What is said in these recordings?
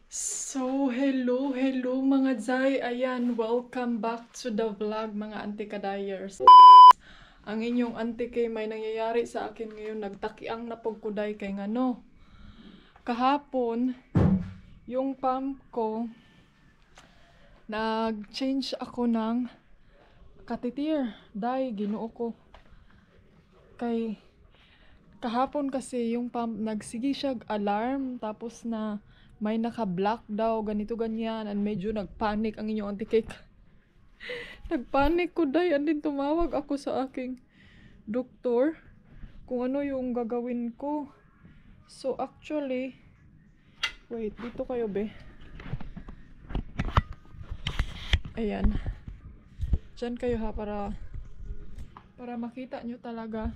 So, hello mga Zay. Ayan, welcome back to the vlog mga anti-kadayers. Ang inyong auntie kay may nangyayari sa akin ngayon. Nagtakiang napagkuday kay ngano. Kahapon, yung pump ko, nag-change ako ng katitir. Day, ginoo ko. Kay kahapon kasi yung pump, nagsigi siya alarm. Tapos na may naka-block daw, ganito ganyan, and medyo nagpanic ang inyong auntie cake. Nagpanic ko day, and din tumawag ako sa aking doktor kung ano yung gagawin ko. So actually, wait, dito kayo be. Ayan. Diyan kayo ha, para makita nyo talaga.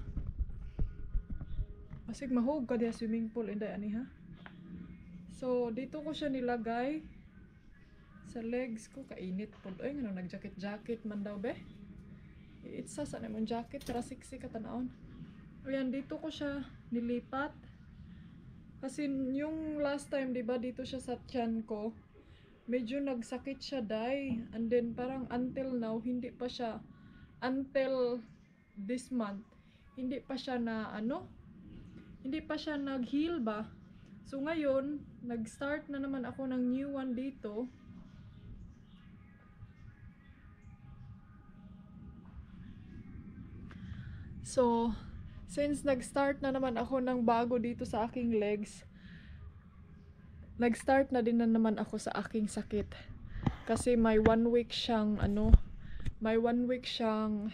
Masig mahog ka diya swimming pool, inday ani ha. So, dito ko siya nilagay sa legs ko. Kainit po. Ay, nga nag-jacket-jacket man daw, be. Itsa sa naman jacket. Para sexy ka tanaon. Ayan, dito ko siya nilipat. Kasi yung last time, diba, dito siya sa tiyan ko. Medyo nagsakit siya, day. And then, parang until now, hindi pa siya, until this month, hindi pa siya na, hindi pa siya nag-heal ba? So ngayon, nag-start na naman ako ng new one dito. So, since nag-start na naman ako ng bago dito sa aking legs, nag-start na din na naman ako sa aking sakit. Kasi may 1 week siyang, may 1 week siyang,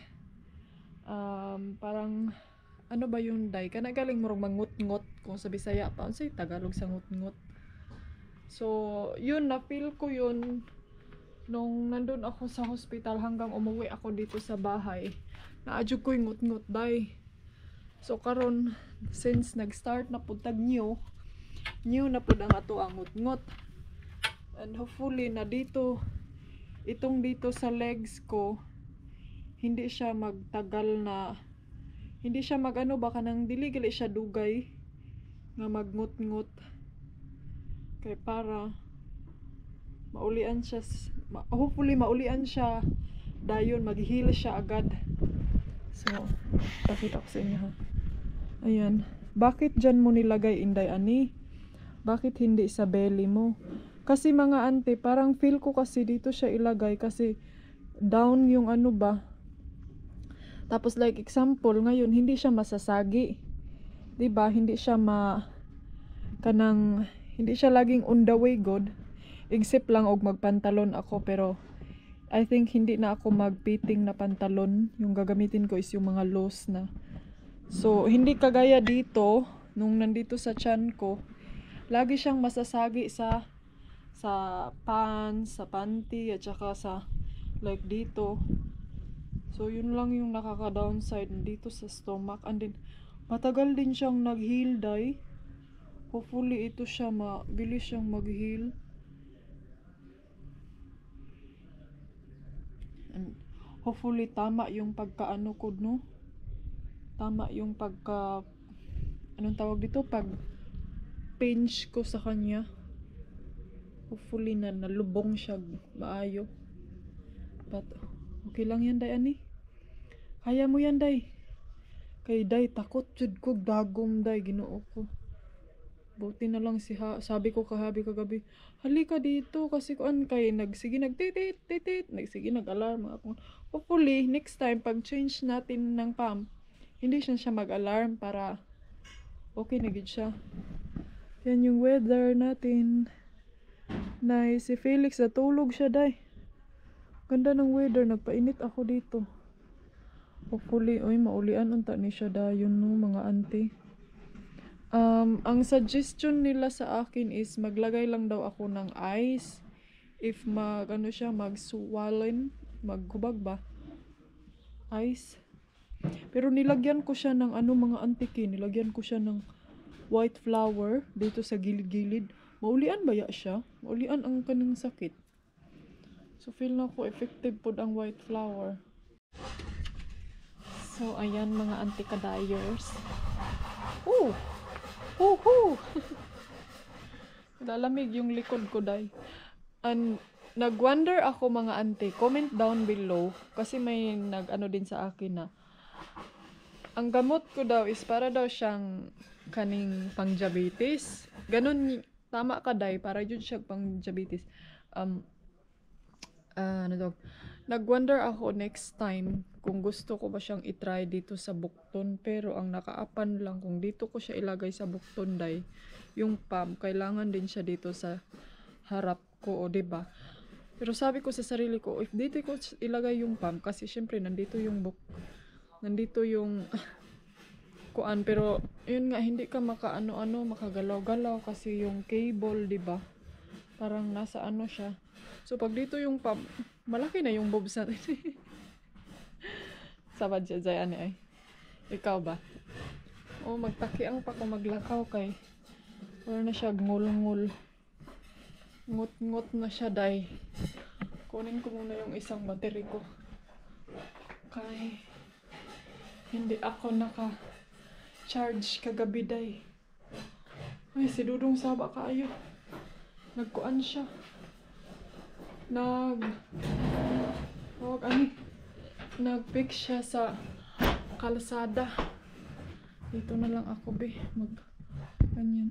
parang, ano ba yung day? Kanagaling murong mangut-ngot kung sa Bisaya pa. Ano say Tagalog sa ngut-ngot? So, yun, na-feel ko yun nung nandun ako sa hospital hanggang umuwi ako dito sa bahay. Naadyo ko yung ngut-ngut day. So, karon since nag-start na po tag new na po ang ato ang ngut-ngut. And hopefully na dito, itong dito sa legs ko, hindi siya magtagal na, hindi siya magano baka nang dili-gali siya dugay nga magngut-ngut. Kay para maulian siya, hopefully maulian siya dayon, mag-heal siya agad. So, pakita ko sa inyo ha. Ayan. Bakit dyan mo nilagay, inday ani? Bakit hindi sa belly mo? Kasi mga ante, parang feel ko kasi dito siya ilagay kasi down yung ano ba. Tapos like example, ngayon hindi siya masasagi. 'Di ba? Hindi siya hindi siya laging on the way good. Except lang og magpantalon ako, pero I think hindi na ako magpiting na pantalon. Yung gagamitin ko is yung mga loose na. So, hindi kagaya dito nung nandito sa tiyan ko. Lagi siyang masasagi sa pants, sa panty, at saka sa like dito. So, yun lang yung nakaka-downside dito sa stomach. And then, matagal din siyang nag-heal, day. Hopefully, ito siya bilis siyang mag-heal. And hopefully, tama yung pagkaano ko, no? Tama yung anong tawag dito? Pag-pinch ko sa kanya. Hopefully, nalubong siya maayo. But, okay lang yan, day, ani? Kaya mo yan, day. Kay day, takot jud ko dagom, day, ginoo ko. Buti na lang sabi ko kagabi, halika dito kasi kuan kay nagsige nagtitit, nagsige nag-alarm ako. Hopefully, next time pag change natin ng pump, hindi siya mag-alarm para okay na gid siya. Yan yung weather natin. Nice. Si Felix natulog siya, day. Ganda ng weather, nagpainit ako dito. Hopefully, maulian unta ni siya dayon no mga auntie. Ang suggestion nila sa akin is maglagay lang daw ako ng ice if mag-swollen, maghubag ba? Ice. Pero nilagyan ko siya ng mga auntie, nilagyan ko siya ng white flour dito sa gilid-gilid. Maulian ba ya siya? Maulian ang kanang sakit. So feel na ko effective pod ang white flour. So ayan mga anti-kadayers. Woohoo! Lalamig yung likod ko, day. And nag-wonder ako mga ante, comment down below kasi may nag-ano din sa akin na ang gamot ko daw is para daw siyang kaning pang diabetes. Ganun, tama ka day, para yun siya pang diabetes. Um, ano daw, nag-wonder ako next time kung gusto ko ba siyang itry dito sa bukton. Pero ang nakaapan lang kung dito ko siya ilagay sa bukton day, yung pump, kailangan din siya dito sa harap ko, o diba? Pero sabi ko sa sarili ko, if dito ko ilagay yung pump, kasi syempre nandito yung nandito yung kuan, pero yun nga, hindi ka makaano-ano, makagalaw-galaw kasi yung cable, diba? Parang nasa ano siya. So pag dito yung pump, malaki na yung bobs natin. Sabad siya dyan ay. Ikaw ba? O magtakiang pa ko maglakaw kay wala na siya ngul-ngul. Ngut-ngut na siya, day. Kunin ko muna yung isang battery ko. Kay hindi ako naka-charge kagabi, day. Ay, si Dudong Saba kaayo. Nagkuan siya. Nag-pick siya sa kalsada. Dito na lang ako, be. Ganyan.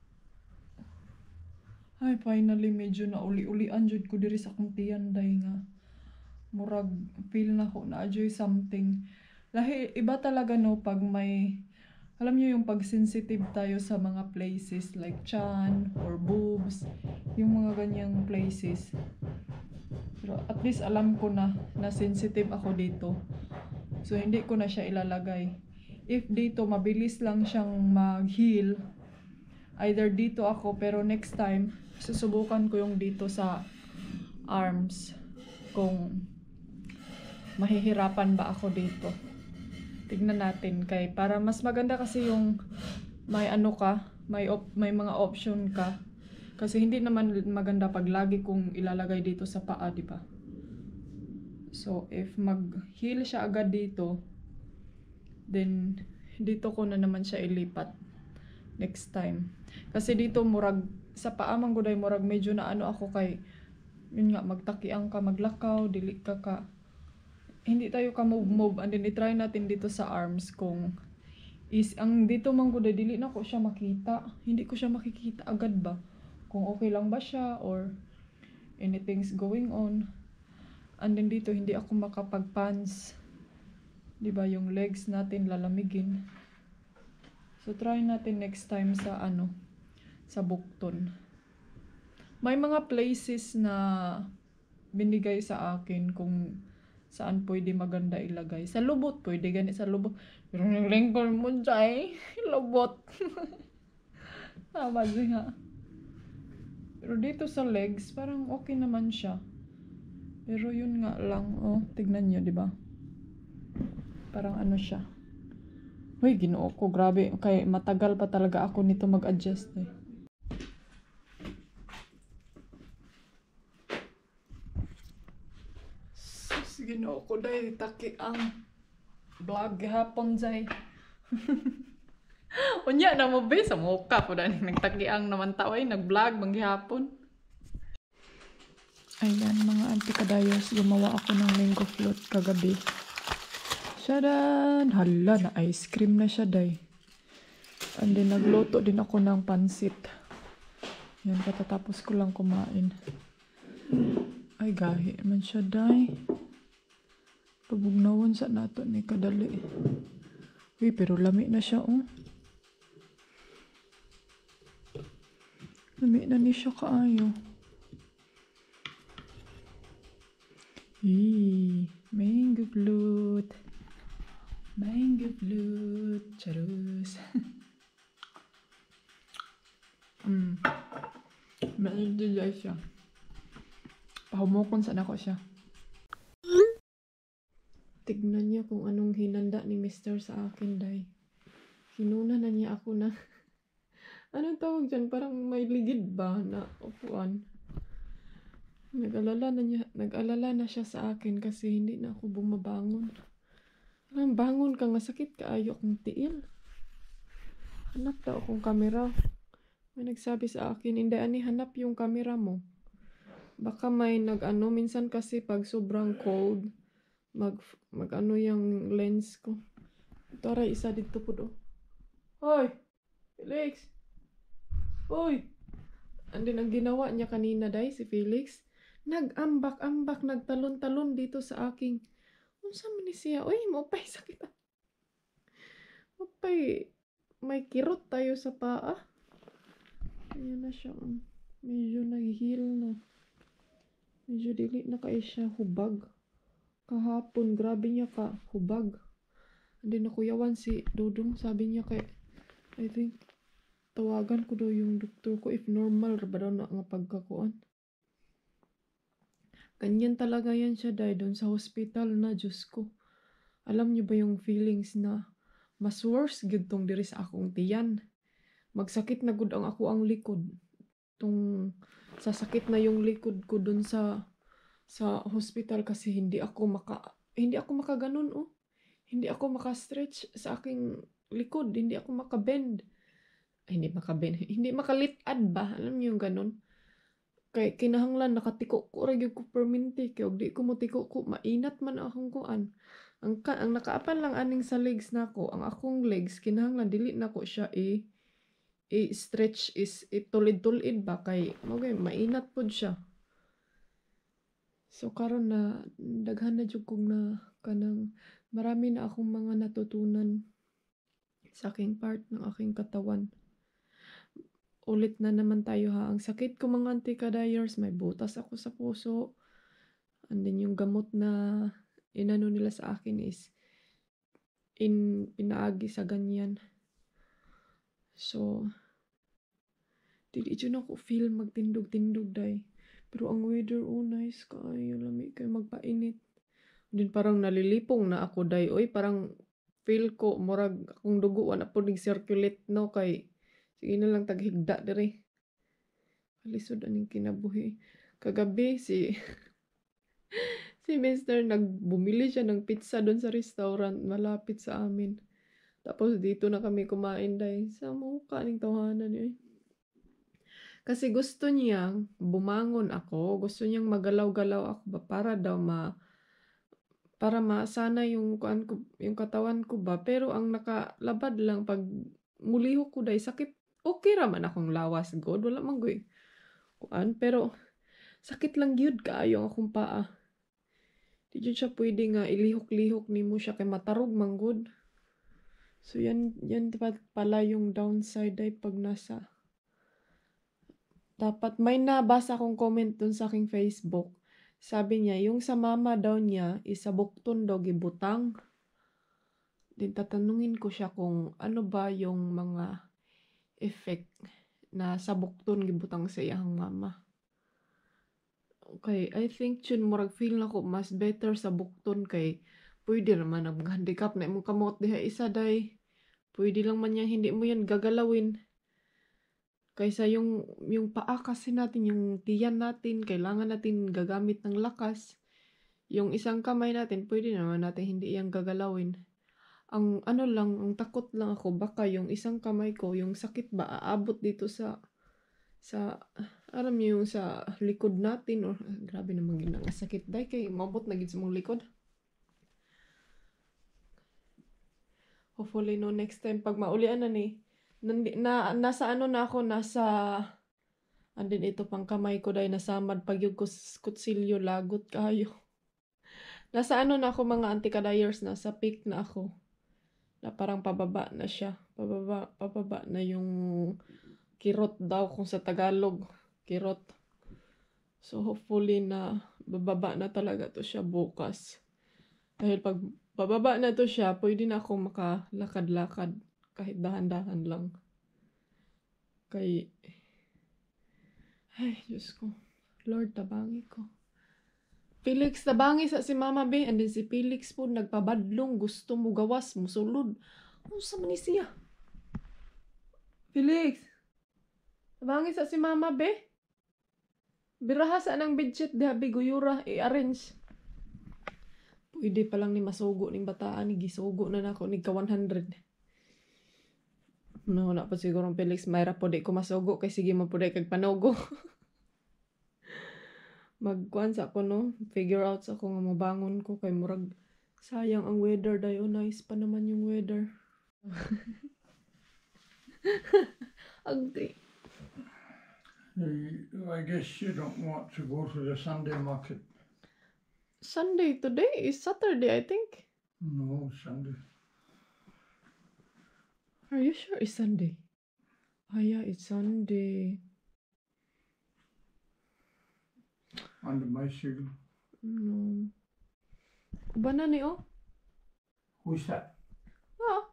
Ay, finally, medyo nauli-ulian jud ko diri sa akong tiyan, day nga. Murag, feel na ko na enjoy something. Lahi, iba talaga no, pag may, alam niyo yung pag-sensitive tayo sa mga places like chan or boobs, yung mga ganyang places. Pero at least alam ko na sensitive ako dito. So, hindi ko na siya ilalagay. If dito, mabilis lang siyang mag-heal, either dito ako, pero next time, susubukan ko yung dito sa arms. Kung mahihirapan ba ako dito. Tignan natin kay para mas maganda kasi yung may ano ka, may mga option ka. Kasi hindi naman maganda pag lagi kong ilalagay dito sa paa, di ba? So if mag-heal siya agad dito, then dito ko na naman siya ilipat next time. Kasi dito murag sa paa man guday murag medyo na ano ako kay yun nga magtakiang ka, maglakaw, dili ka hindi tayo ka move and then i-try natin dito sa arms kung is ang dito man guday dili na ko siya makita. Hindi ko siya makikita agad ba kung okay lang ba siya or anything's going on. And then dito hindi ako makapag-pants. 'Di ba yung legs natin lalamigin. So try natin next time sa sa bukton. May mga places na binigay sa akin kung saan pwede maganda ilagay. Sa lubot pwede gani sa lubot. Pero yung lingkol mo dyan, lubot. Tama nga. Pero dito sa legs, parang okay naman siya. Pero yun nga lang, tignan nyo, di ba? Parang ano siya. Uy, ginoo ko, grabe. Okay, matagal pa talaga ako nito mag-adjust eh. Sus, ginoo ko dahil taki ang vlog hapon dyan. Unya na mo ba sa mukha po dahil nagtakiang naman tao ay nag-vlog manghihapon. Ayan mga auntie kadayos, gumawa ako ng mango float kagabi. Shadan! Hala, na ice cream na siya, day. And then, nagluto din ako ng pansit. Yan, katatapos ko lang kumain. Ay, gahi man siya, day. Pabugnawan sa nato ni kadali. Uy, pero lami na siya, oh. Lami na ni siya kaayo. Mango float. Mango float. Charus. Medyo dyan siya. Pahumukon sana ko siya. Tignan niya kung anong hinanda ni Mr. sa akin, day. Hinuna na niya ako na. Anong tawag dyan? Parang may ligid ba na upuan? Nag-alala na siya sa akin kasi hindi na ako bumabangon. Alam, bangon ka nga, sakit ka, ayok ng tiil. Hanap daw akong kamera. May nagsabi sa akin, hindi ani hanap yung camera mo. Baka may nag-ano, minsan kasi pag sobrang cold, mag-ano yung lens ko. Ito rin, isa dito po do. Hoy! Felix! Hoy! Andin ang ginawa niya kanina day, si Felix. Nag-ambak-ambak, nagtalon-talon dito sa aking. Unsa man ni siya? Uy, mopay sakit. Mopay, may kirot tayo sa paa. Ayan na siya. Medyo nag-heal na. Medyo dili na kaya siya hubag. Kahapon, grabe niya ka hubag. Hindi na kuyawan si Dudong. Sabi niya kay, I think, tawagan ko daw yung doktor ko if normal ba daw na nga pagkakuan. Ganyan talaga yan siya dahil doon sa hospital na, Diyos ko. Alam niyo ba yung feelings na mas worse gid tong diri sa akong tiyan. Magsakit na gud ang ako ang likod. Tung sasakit na yung likod ko doon sa hospital kasi hindi ako makaganon oh. Hindi ako maka-stretch sa aking likod, hindi ako makabend. Ay, hindi makabend, hindi makalitad ba? Alam niyo yung ganon? Kay kinahanglan nakatiko ko ra gyud ko perminti kay og di ko motiko ko mainat man akong kuan. Ang nakaapan lang aning sa legs nako, ang akong legs kinahanglan dili nako siya i-stretch is itulid-tulid ba kay magay mainat pod siya. So karon na daghan na jud kog na kanang marami na akong mga natutunan sa aking part ng aking katawan. Ulit na naman tayo ha. Ang sakit ko mga anti-kadayers, may butas ako sa puso. And then yung gamot na inano nila sa akin is pinaagi sa ganyan. So, dili dyan ako feel magtindog-tindog day. Pero ang weather, oh nice kayo, lamig kayo magpainit. Din parang nalilipong na ako day. Oy, parang feel ko, murag akong dugo, wala po nag-circulate no kay sige na lang taghigda diri. Kalisod aning kinabuhi. Kagabi si Mr. nagbumili siya ng pizza doon sa restaurant malapit sa amin. Tapos dito na kami kumain dahil sa mukha ning tawanan niya. Kasi gusto niyang bumangon ako, gusto niyang magalaw-galaw ako ba para masana yung yung katawan ko ba. Pero ang nakalabad lang pag mulihok ko dahil sakit. Okay raman akong lawas god, wala man goy kuan, pero sakit lang gyud kaayo ang akong paa. Di jud siya pwede nga ilihok-lihok nimo siya kay matarog man gud. So yan pala yung downside ay pag nasa. Dapat may nabasa akong comment dun sa aking Facebook. Sabi niya, yung sa mama daw niya, isabukton daw gibutang. Din tatanungin ko siya kung ano ba yung mga effect na sabukton gibutang sa iyang mama. Okay, I think chun murag feel nako mas better sa bukton kay pwede naman ang handicap na imong kamot diha isa day. Pwede lang man yan, hindi mo yan gagalawin. Kaysa yung paa kasi natin, yung tiyan natin, kailangan natin gagamit ng lakas. Yung isang kamay natin, pwede naman natin hindi yan gagalawin. Ang takot lang ako, baka yung isang kamay ko, yung sakit ba, aabot dito sa alam niyo yung sa likod natin, or grabe naman yun ang sakit dahil kay mabot na gid sa mong likod. Hopefully no next time pag maulian na ni nasa andin ito pang kamay ko dahil nasamad pag yung kutsilyo lagot kayo. Nasa na ako mga anti-kadayers, nasa peak na ako. Na parang pababa na siya. Pababa na yung kirot daw kung sa Tagalog. Kirot. So hopefully na bababa na talaga to siya bukas. Dahil pag bababa na to siya, pwede na akong makalakad-lakad kahit dahan-dahan lang. Ay, Diyos ko. Lord, tabangi ko. Felix, tabangi sa si Mama B. And then si Felix po, nagpabadlong. Gusto mo gawas, musulod. Ano sa man siya? Felix, tabangi sa si Mama B. Biraha sa anang bedsheet, dihabi guyura, i-arrange. Pwede pa lang ni masugo ning bataan, ni gisugo na nako ni ka 100. No, na pa siguro Felix Mayra po di ko masugo kay sige mo po di kag panugo. Magkuan sa ako no, figure out sa ako nga mabangon ko kay murag sayang ang weather dayo, nice pa naman yung weather. Ugly. I guess you don't want to go to the Sunday market. Sunday today is Saturday, I think. No, Sunday. Are you sure it's Sunday? Ah, yeah, it's Sunday. On the bicycle. No. Uban na ni, oh. Who's that? Ah.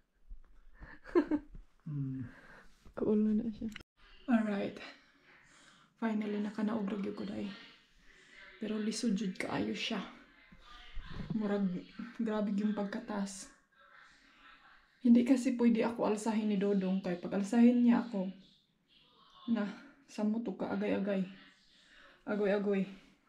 Cool na siya. Alright. Finally, nakanaog ragyo ko dahil. Pero lisod jud kaayo siya. Murag, grabe yung pagkatas. Hindi kasi pwede ako alsahin ni Dodong. Kaya pag alsahin niya ako, na, samot ka agay-agay. Agoy-agoy.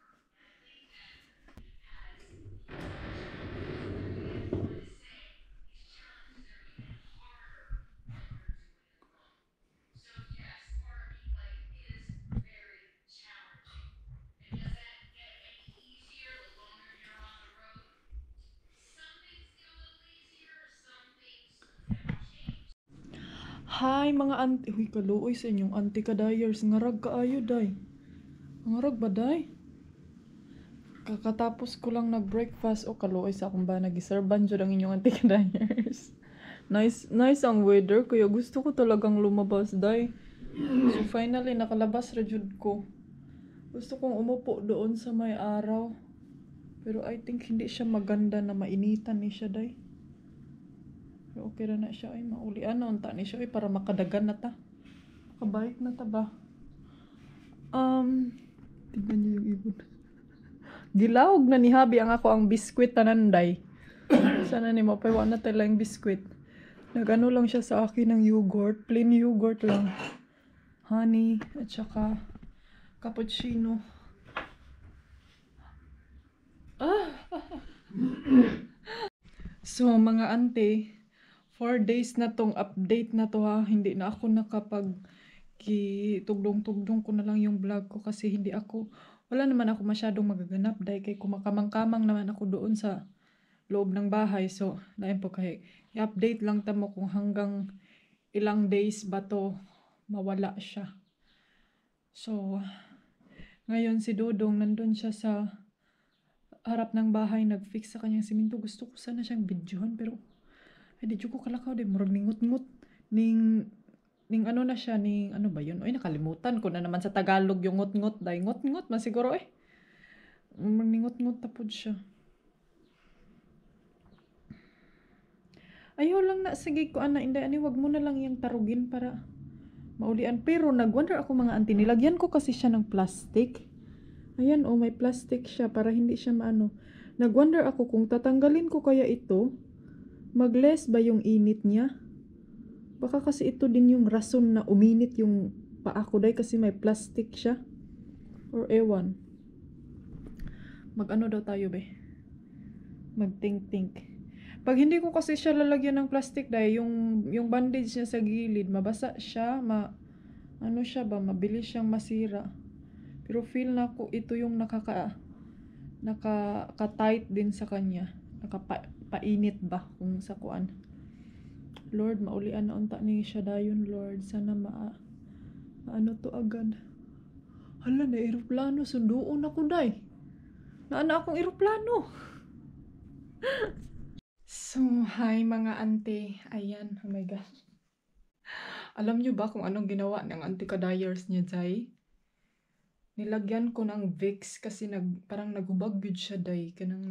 Hi mga auntie. Uy, kaluoy sa inyong auntie kadayers. Ngarag kaayo, day. Ngarag ba, day? Kakatapos ko lang nag-breakfast. O, kaluoy sa akong ba. Nag-iserban dyan ang inyong auntie kadayers. Nice ang weather. Kaya gusto ko talagang lumabas, day. So, finally, nakalabas rajud ko. Gusto kong umupo doon sa may araw. Pero I think hindi siya maganda na mainitan ni siya, day. Okay na siya ay maulian na unta ni siya ay para makadagan na ta. Makabalik na ta ba? Tignan niyo yung ibon. Gilawog na ni Habi ang ako ang biskwit tananday. Sana ni mapaywa na tayo lang biskwit. Nagano lang siya sa akin ng yogurt, plain yogurt lang. Honey at saka cappuccino. So mga ante, 4 days na tong update na to ha. Hindi na ako nakapag tugdong-tugdong ko na lang yung vlog ko kasi wala naman ako masyadong magaganap dahil kay kumakamang-kamang naman ako doon sa loob ng bahay. So, nain po kay i-update lang tamo kung hanggang ilang days ba to mawala siya. So, ngayon si Dodong nandun siya sa harap ng bahay nag-fix sa kanyang siminto. Gusto ko sana siyang videohan pero ay, di ko kalakaw din. Murag ningut-ngut. Ning ano na siya, ano ba yun? Ay, nakalimutan ko na naman sa Tagalog yung ngut-ngut. Dahil ngut-ngut man siguro eh. Ningut-ngut tapod siya. Ayaw lang na, sige ko ana, inday, wag mo na lang yung tarugin para maulian. Pero nag-wonder ako mga auntie, nilagyan ko kasi siya ng plastic. Ayan, oh, may plastic siya para hindi siya maano. Nag-wonder ako kung tatanggalin ko kaya ito, mag-less ba yung init niya? Baka kasi ito din yung rason na uminit yung paa ko dahil kasi may plastic siya. Or ewan. Mag-ano daw tayo be? Mag-think-think. Pag hindi ko kasi siya lalagyan ng plastic dahil yung bandage niya sa gilid, mabasa siya, ano siya ba, mabilis siyang masira. Pero feel na ko ito yung nakaka-tight din sa kanya. Painit ba kung sa kuan. Lord, maulian na unta ni siya dayon, Lord. Sana ano to agad. Hala, na eroplano. Sunduon ako, day. Naana akong eroplano. So, hi mga ante. Ayan, oh my gosh. Alam nyo ba kung anong ginawa ng auntie ka-dyers niya, Jai? Nilagyan ko ng Vicks kasi parang naghubag yun siya, day. Kanang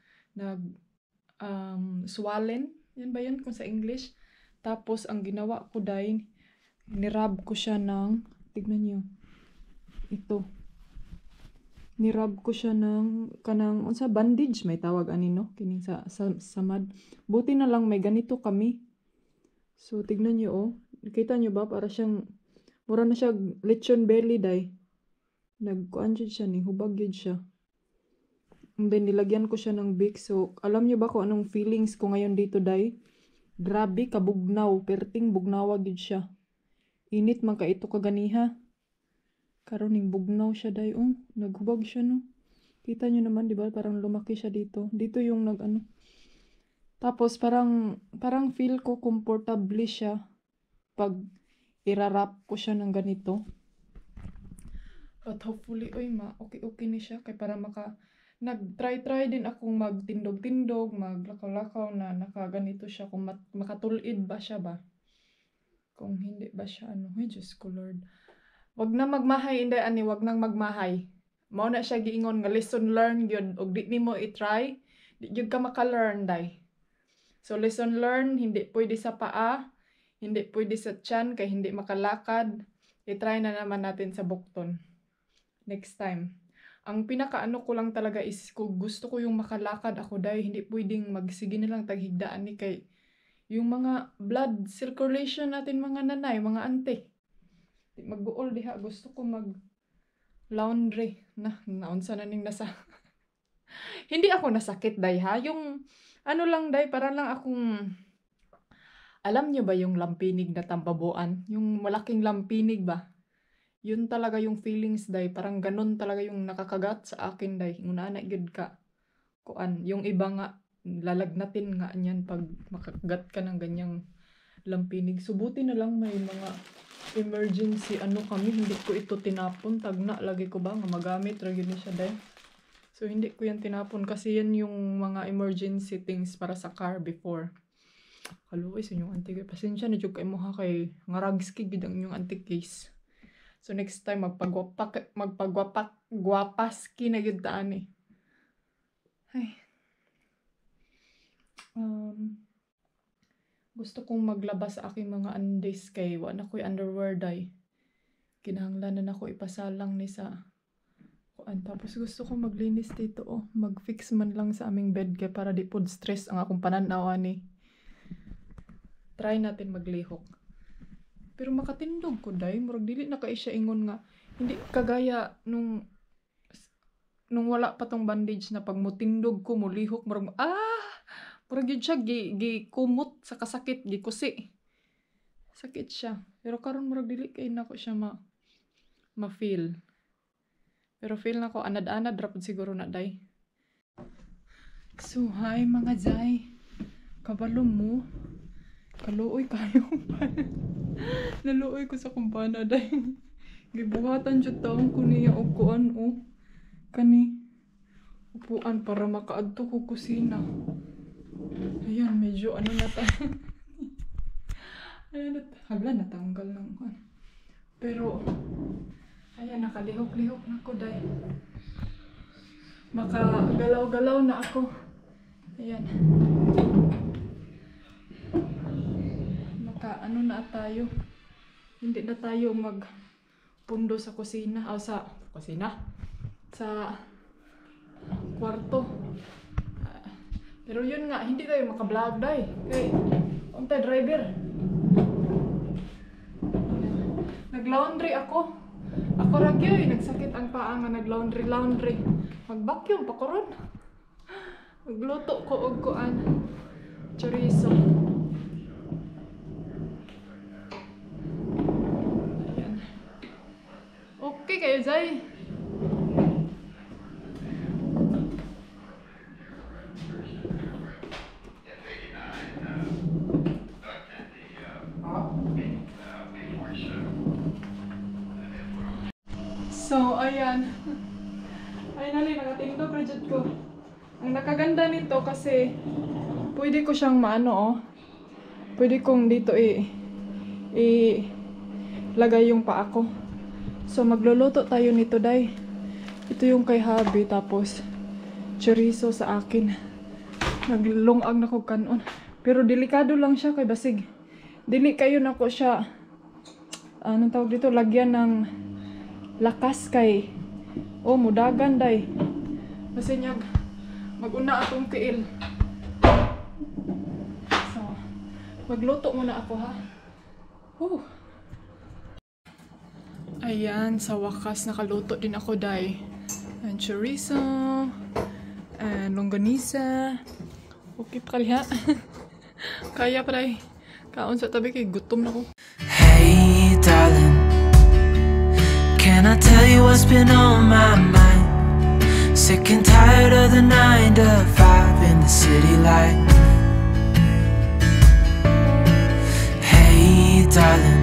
swollen. Yan ba yun kung sa English? Tapos, ang ginawa ko dahil, nirab ko siya ng, tignan nyo, ito. Nirab ko siya ng, unsa bandage, may tawag no? Kining sa samad. Buti na lang may ganito kami. So, tignan nyo, oh. Nakita nyo ba? Para siyang, mura na siya lechon belly, day. Nagkuan siya, hubag yun siya. And then, nilagyan ko siya ng Vicks. So, alam nyo ba kung anong feelings ko ngayon dito, day? Grabe kabugnaw, perting bugnawa gid siya. Init man ka ito kaganiha. Karon ning bugnaw siya day naghubog siya no. Kita nyo naman, di ba? Parang lumaki siya dito. Dito yung nag-ano. Tapos, parang feel ko comfortable siya pag irarap ko siya ng ganito. But hopefully, okay ni siya. Kaya para nag-try din akong magtindog-tindog, maglakaw-lakaw na nakaganito siya. Kung makatulid ba siya ba? Kung hindi ba siya, ay Diyos ko Lord. Wag na magmahay, inday ani, wag nang magmahay. Mao na siya giingon nga lesson learned gyud og di nimo i-try, di gyud ka maka-learn day. So lesson learned, hindi pwede sa paa, hindi pwede sa tiyan kay hindi makalakad. I-try na naman natin sa bukton. Next time. Ang pinakaano ko lang talaga is kung gusto ko yung makalakad ako day, hindi pwedeng magsige na lang taghigdaan ni kay yung mga blood circulation natin mga nanay, mga ante. Di magbuol diha, gusto ko laundry naunsa na ning nasa hindi ako nasakit day ha, yung ano lang day, para lang akong alam nyo ba yung lampinig na tampabuan, yung malaking lampinig ba, yun talaga yung feelings day, parang ganun talaga yung nakakagat sa akin day, una na gyud ka kuan, yung iba nga lalagnatin nga niyan pag makagat ka ng ganyang lampinig. Subuti na lang may mga emergency kami, hindi ko ito tinapon, tagna lagi ko ba nga magamit ra gyud ni siya day. So hindi ko yan tinapon kasi yan yung mga emergency things para sa car before. Kaluoy sa inyong antique, pasensya na jud kay mo ha, kay ngaragski gid ang inyong antique case. So next time magpagwapaski na gyud ta ani. Ay. Gusto kong maglabas sa aking mga undies kay wala na ko'y underwear day. Kinahanglan na ako ipasalang ni sa kuan. Tapos gusto ko maglinis dito mag-fix man lang sa aming bed kay para di pod stress ang akong pananaw ani. Try natin maglihok. Pero makatindog ko day, murag dili na kay siya ingon nga hindi kagaya nung wala pa tong bandage na pag mutindog ko mulihok murag murag yun siya gikumot sa kasakit, gikusi. Sakit siya. Pero karon murag dili kay nako siya ma-feel. Pero feel nako anad-anad ra pud siguro na day. So hi mga zay. Kabalo mo. Kaluoy kayo. Naluoy ko sa kumpana day. Gibuhatan jud taong ko niya og kuan kani upuan para makaadto ko kusina. Ayan, medyo na tayo. Ayan, habla natanggal ng kuan. Pero ayan, nakalihok-lihok na ko day. Makagalaw-galaw na ako. Ayan. Na tayo. Hindi na tayo magpundo sa kusina. Sa kusina? Sa kwarto. Pero yun nga, hindi tayo makablog day. Okay. Unta driver. Naglaundry ako. Ako ragyoy, nagsakit ang paa nga naglaundry. Mag-vacuum pa ko ron. Magluto ko og kuan. Chorizo. Ayan. Okay kayo, Zay. So, ayan. Finally, nakatindog na dyan ko. Ang nakaganda nito kasi pwede ko siyang pwede kong dito lagay yung paa ko. So, magluluto tayo nito, day. Ito yung kay Habi, tapos chorizo sa akin. Naglungag na ko kanon. Pero delikado lang siya kay basig. Dili kayo na ko siya, anong tawag dito, lagyan ng lakas kay mudagan day. Kasi maguna akong tiil. So, magluto muna ako ha. Ayan, sa wakas nakaluto din ako day. And chorizo and longganisa. Okay pa kaliha. Kaya pare. Kaon sa tabi kay gutom na ko. Hey darling, can I tell you what's been on my mind? Sick and tired of the 9 to 5 in the city life. Hey darling,